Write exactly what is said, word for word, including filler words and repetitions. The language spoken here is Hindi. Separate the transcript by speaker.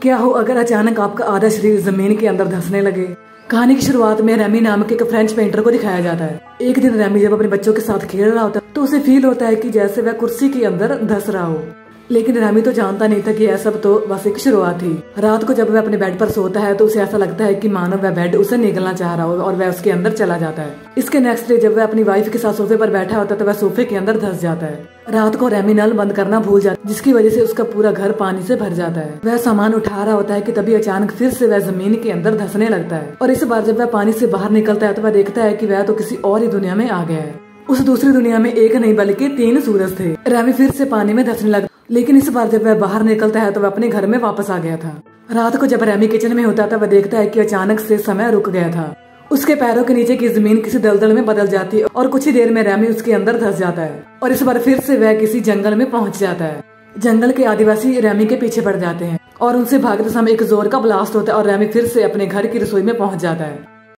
Speaker 1: क्या हो अगर अचानक आपका आधा शरीर जमीन के अंदर धंसने लगे। कहानी की शुरुआत में रेमी नामक एक फ्रेंच पेंटर को दिखाया जाता है। एक दिन रेमी जब अपने बच्चों के साथ खेल रहा होता है तो उसे फील होता है कि जैसे वह कुर्सी के अंदर धंस रहा हो, लेकिन रेमी तो जानता नहीं था कि यह सब तो बस एक शुरुआत थी। रात को जब वह अपने बेड पर सोता है तो उसे ऐसा लगता है कि मानो वह बेड उसे निगलना चाह रहा हो और वह उसके अंदर चला जाता है। इसके नेक्स्ट डे जब वह अपनी वाइफ के साथ सोफे पर बैठा होता है तो वह सोफे के अंदर धंस जाता है। रात को रेमी नल बंद करना भूल जाता है, जिसकी वजह से उसका पूरा घर पानी से भर जाता है। वह सामान उठा रहा होता है कि तभी अचानक फिर से वह जमीन के अंदर धंसने लगता है और इस बार जब वह पानी से बाहर निकलता है तो वह देखता है कि वह तो किसी और ही दुनिया में आ गया है। उस दूसरी दुनिया में एक नहीं बल्कि तीन सूरज थे। रेमी फिर से पानी में धंसने लगा, लेकिन इस बार जब वह बाहर निकलता है तो वह अपने घर में वापस आ गया था। रात को जब रेमी किचन में होता था वह देखता है कि अचानक से समय रुक गया था। उसके पैरों के नीचे की जमीन किसी दलदल में बदल जाती है और कुछ ही देर में रेमी उसके अंदर धंस जाता है और इस बार फिर से वह किसी जंगल में पहुंच जाता है। जंगल के आदिवासी रेमी के पीछे पड़ जाते हैं और उनसे भागते समय एक जोर का ब्लास्ट होता है और रेमी फिर से अपने घर की रसोई में पहुंच जाता है।